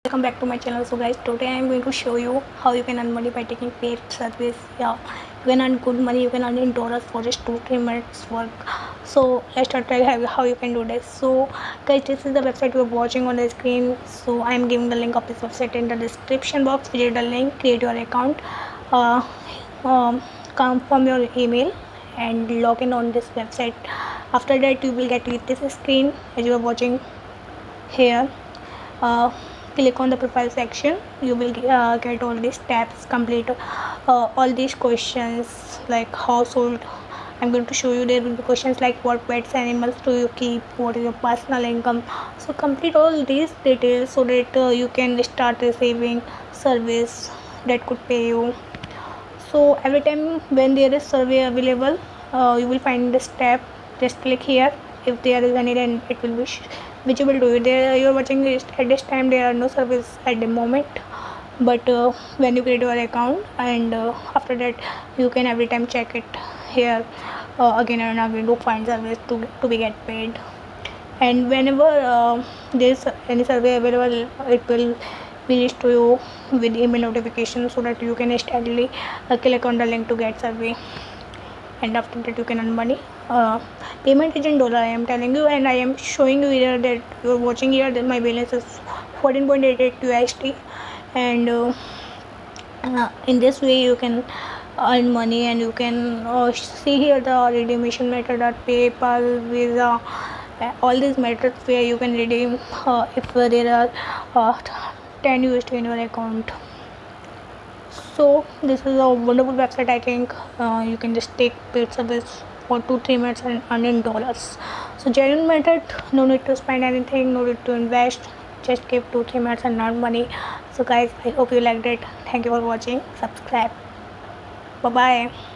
Welcome back to my channel. So guys, today I am going to show you how you can earn money by taking paid service. Yeah, you can earn good money. You can earn in dollars for just 2-3 minutes work. So let's start how you can do this. So guys, this is the website you are watching on the screen. So I am giving the link of this website in the description box. Visit the link, create your account, uh, confirm your email and log in on this website. After that you will get this screen as you are watching here. Click on the profile section. You will get all these tabs, complete all these questions like household. I'm going to show you. There will be questions like what pets animals do you keep, what is your personal income. So complete all these details so that you can start receiving service that could pay you. So every time when there is survey available, you will find this tab. Just click here. If there is any, then it will be visible to you. There you are watching this at this time. There are no service at the moment, but when you create your account and after that you can every time check it here again and again to find service to be get paid. And whenever there is any survey available, it will be reached to you with email notification so that you can steadily click on the link to get survey, and after that you can earn money. Payment is in dollar, I am telling you, and I am showing you here that you are watching here that my balance is 14.88 USD, and in this way you can earn money. And you can see here the redemption method are PayPal, Visa, all these methods where you can redeem if there are 10 USD in your account. So this is a wonderful website. I think you can just take paid service for 2-3 minutes and earn in dollars. So genuine method, no need to spend anything, no need to invest, just give 2-3 minutes and earn money. So guys, I hope you liked it. Thank you for watching. Subscribe. Bye bye.